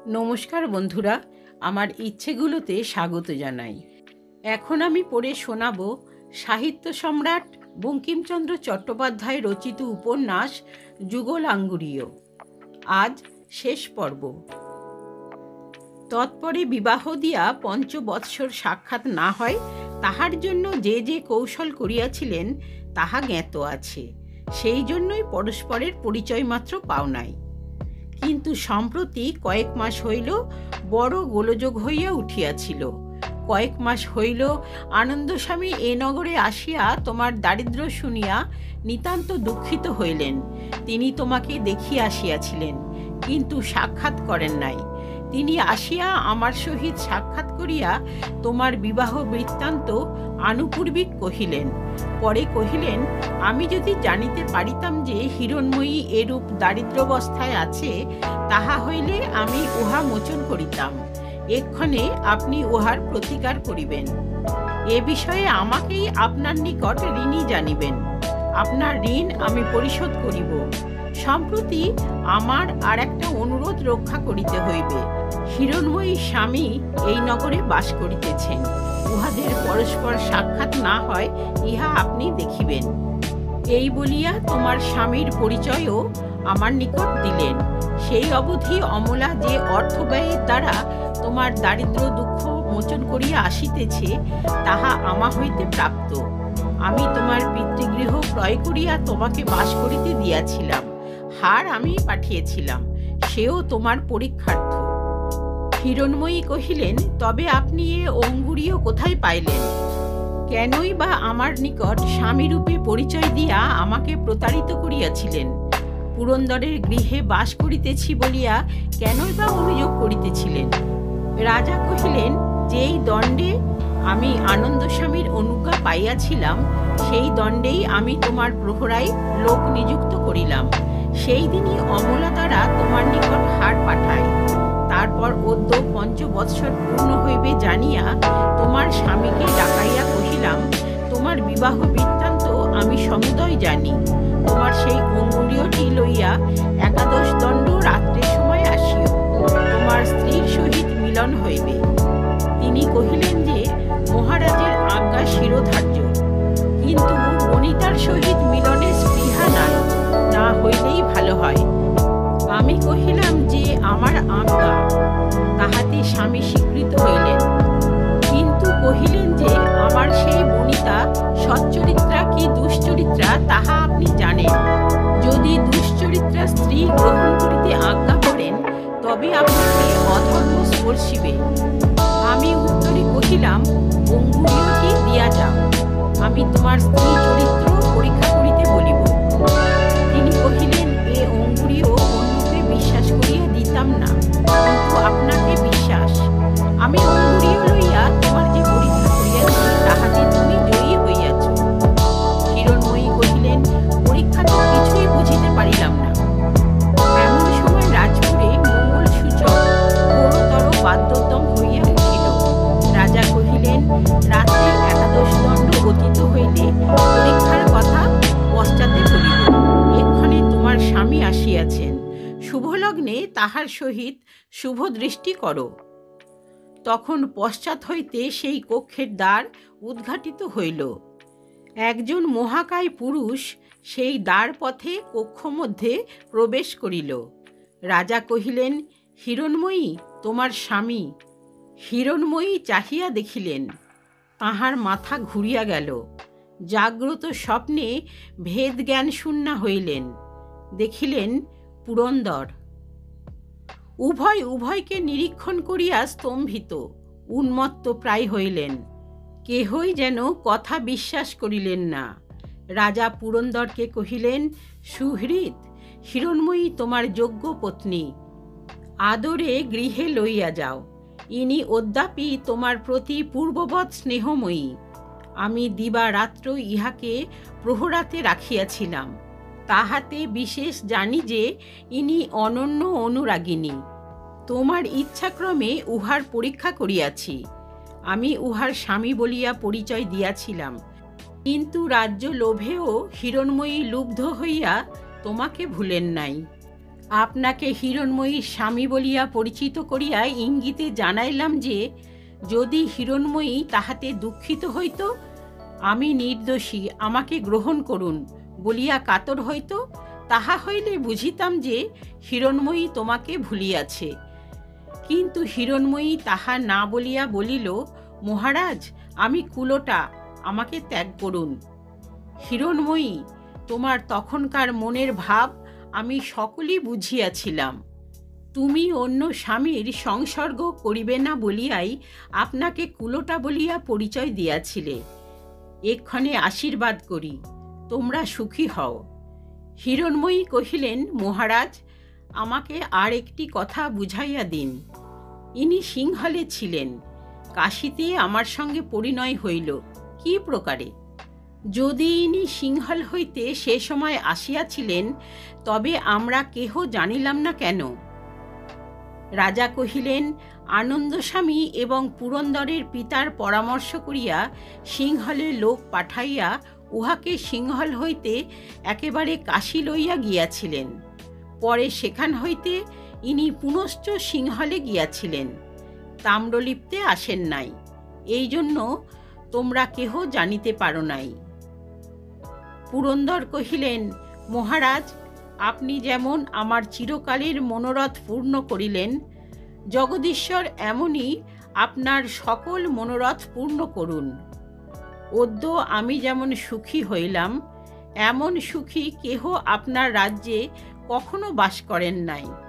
নমস্কার বন্ধুরা, আমার ইচ্ছেগুলোতে স্বাগত জানাই। এখন আমি পড়ে শোনাব সাহিত্য সম্রাট বঙ্কিমচন্দ্র চট্টোপাধ্যায় রচিত উপন্যাস যুগলাঙ্গুরীয়। আজ শেষ পর্ব। তৎপরে বিবাহ দিয়া পঞ্চবৎসর সাক্ষাৎ না হয়, তাহার জন্য যে যে কৌশল করিয়াছিলেন তাহা জ্ঞাত আছে। সেই জন্যই পরস্পরের পরিচয় মাত্র পাও নাই। কিন্তু সম্প্রতি কয়েক মাস হইল বড় গোলযোগ হইয়া উঠিয়াছিল। কয়েক মাস হইল আনন্দস্বামী এ নগরে আসিয়া তোমার দারিদ্র্য শুনিয়া নিতান্ত দুঃখিত হইলেন। তিনি তোমাকে দেখিয়া আসিয়াছিলেন, কিন্তু সাক্ষাৎ করেন নাই। তিনি আসিয়া আমার সহিত সাক্ষাৎ করিয়া তোমার বিবাহ বৃত্তান্ত আনুপূর্বিক কহিলেন। পরে কহিলেন, আমি যদি জানিতে পারিতাম যে হিরণময়ী এরূপ দারিদ্র্যাবস্থায় আছে, তাহা হইলে আমি উহা মোচন করিতাম। এক্ষণে আপনি উহার প্রতিকার করিবেন। এ বিষয়ে আমাকেই আপনার নিকট ঋণী জানিবেন। আপনার ঋণ আমি পরিশোধ করিব। সম্প্রতি আমার আর একটা অনুরোধ রক্ষা করিতে হইবে। হিরণময়ী স্বামী এই নগরে বাস করিতেছেন। উহাদের পরস্পর সাক্ষাৎ না হয়, ইহা আপনি দেখিবেন। এই বলিয়া তোমার স্বামীর পরিচয়ও আমার নিকট দিলেন। সেই অবধি অমলা যে অর্থ ব্যয়ের দ্বারা তোমার দারিদ্র দুঃখ মোচন করিয়া আসিতেছে, তাহা আমা হইতে প্রাপ্ত। আমি তোমার পিতৃগৃহ ক্রয় করিয়া তোমাকে বাস করিতে দিয়াছিলাম। হার আমি পাঠিয়েছিলাম, সেও তোমার পরীক্ষার্থ। হিরণময়ী কহিলেন, তবে আপনি এ অঙ্গুরীয় কোথায় পাইলেন? কেনই বা আমার নিকট স্বামীরূপে পরিচয় দিয়া আমাকে প্রতারিত করিয়াছিলেন? পুরন্দরের গৃহে বাস করিতেছি বলিয়া কেনই বা অভিযোগ করিতেছিলেন? রাজা কহিলেন, যেই দণ্ডে আমি আনন্দস্বামীর অনুজ্ঞা পাইয়াছিলাম, সেই দণ্ডেই আমি তোমার প্রহরায় লোক নিযুক্ত করিলাম। সেই দিনই অমলা দ্বারা তোমার নিকট হার পাঠায়। তারপর অদ্য পঞ্চবৎসর পূর্ণ হইবে জানিয়া তোমার স্বামীকে ডাকাইয়া কহিলাম, তোমার বিবাহ বৃত্তান্ত আমি সমুদয় জানি। তোমার সেই অঙ্গুরীয়টি লইয়া একাদশ দণ্ড রাত্রের সময় আসিও। তোমার স্ত্রীর সহিত মিলন হইবে। তিনি কহিলেন যে মহারাজের আজ্ঞা শিরোধার্য, কিন্তু বনিতার সহিত মিলনের স্পৃহা নাই, না হইলেই ভালো হয়। আমি কহিলাম যে আমার আজ্ঞা। তাহাতে স্বামী স্বীকৃত হইলেন, কিন্তু কহিলেন যে আমার সেই বনিতা সচ্চরিত্রা কি দুশ্চরিত্রা তাহা আপনি জানেন। যদি দুশ্চরিত্রা স্ত্রী গ্রহণ করিতে আজ্ঞা করেন, তবে আপনাকে অধর্ম স্পর্শিবে। আমি উত্তরে কহিলাম, অঙ্গুরীয়টি দিয়া যাও, আমি তোমার স্ত্রী চরিত্র পরীক্ষা করিতে বলিব। তিনি কহিলেন, এ অঙ্গুরীয় অন্যকে বিশ্বাস করিয়া দিতাম না, কিন্তু আপনাকে বিশ্বাস। আমি অঙ্গুরীয় লইয়া তোমার যে পরীক্ষা করিয়াছি, তাহাতে তুমি জয়ী হইয়াছ। হিরণময়ী কহিলেন, পরীক্ষা তো কিছুই বুঝিতে পারিলাম না। এমন সময় রাজপুরে মঙ্গল সূচক ঘোরতর বাদ্যতম হইয়া উঠিল। রাজা কহিলেন, রাত্রে একাদশ দণ্ড অতীত হইলে পরীক্ষার কথা পশ্চাতে করিব। এক্ষণে তোমার স্বামী আসিয়াছেন, শুভলগ্নে তাহার সহিত শুভ দৃষ্টি করো। তখন পশ্চাৎ হইতে সেই কক্ষের দ্বার উদ্ঘাটিত হইল। একজন মহাকায় পুরুষ সেই দ্বার পথে কক্ষ মধ্যে প্রবেশ করিল। রাজা কহিলেন, হিরণময়ী তোমার স্বামী। হিরণময়ী চাহিয়া দেখিলেন, তাহার মাথা ঘুরিয়া গেল। জাগ্রত স্বপ্নে ভেদ জ্ঞান শূন্যা হইলেন। দেখিলেন পুরন্দর। উভয় উভয়কে নিরীক্ষণ করিয়া স্তম্ভিত, উন্মত্ত প্রায় হইলেন। কেহই যেন কথা বিশ্বাস করিলেন না। রাজা পুরন্দরকে কহিলেন, সুহৃদ, হিরণময়ী তোমার যোগ্য পত্নী, আদরে গৃহে লইয়া যাও। ইনি অদ্যাপি তোমার প্রতি পূর্ববৎ স্নেহময়ী। আমি দিবারাত্র ইহাকে প্রহরাতে রাখিয়াছিলাম। তাহাতে বিশেষ জানি যে ইনি অনন্য অনুরাগিনী। তোমার ইচ্ছাক্রমে উহার পরীক্ষা করিয়াছি। আমি উহার স্বামী বলিয়া পরিচয় দিয়াছিলাম, কিন্তু রাজ্য লোভেও হিরণময়ী লুব্ধ হইয়া তোমাকে ভুলেন নাই। আপনাকে হিরণময়ীর স্বামী বলিয়া পরিচিত করিয়া ইঙ্গিতে জানাইলাম যে যদি হিরণময়ী তাহাতে দুঃখিত হইত, আমি নির্দোষী, আমাকে গ্রহণ করুন বলিয়া কাতর হইত, তাহা হইলে বুঝিতাম যে হিরণময়ী তোমাকে ভুলিয়াছে। কিন্তু হিরণময়ী তাহা না বলিয়া বলিল, মহারাজ, আমি কুলোটা, আমাকে ত্যাগ করুন। হিরণময়ী, তোমার তখনকার মনের ভাব আমি সকলই বুঝিয়াছিলাম। তুমি অন্য স্বামীর সংসর্গ করিবে না বলিয়াই আপনাকে কুলোটা বলিয়া পরিচয় দিয়াছিলে। এক্ষণে আশীর্বাদ করি, তোমরা সুখী হও। হিরণময়ী কহিলেন, মহারাজ, আমাকে আর একটি কথা বুঝাইয়া দিন। ইনি সিংহলে ছিলেন, কাশীতে আমার সঙ্গে পরিণয় হইল কি প্রকারে? যদি ইনি সিংহল হইতে সে সময় আসিয়াছিলেন, তবে আমরা কেহ জানিলাম না কেন? রাজা কহিলেন, আনন্দস্বামী এবং পুরন্দরের পিতার পরামর্শ করিয়া সিংহলে লোক পাঠাইয়া উহাকে সিংহল হইতে একেবারে কাশী লইয়া গিয়াছিলেন। পরে সেখান হইতে ইনি পুনশ্চ সিংহলে গিয়াছিলেন, তাম্রলিপ্তে আসেন নাই, এই জন্য তোমরা কেহ জানিতে পারো নাই। পুরন্দর কহিলেন, মহারাজ, আপনি যেমন আমার চিরকালের মনোরথ পূর্ণ করিলেন, জগদীশ্বর এমনই আপনার সকল মনোরথ পূর্ণ করুন। অদ্য আমি যেমন সুখী হইলাম, এমন সুখী কেহ আপনার রাজ্যে কখনো বাস করেন নাই।